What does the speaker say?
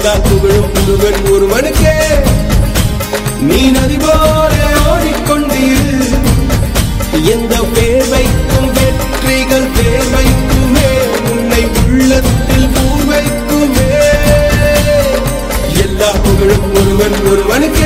எல்லா புகழும் முருகன் ஒருவனுக்கே. நீ நதி போல ஓடிக்கொண்டீர், எந்த பேர் வைக்கும் வெற்றிகள் பேர் வைக்குமே, உன்னை உள்ளத்தில் பூர் வைக்குமே. எல்லா புகழும் ஒருவன் ஒருவனுக்கு.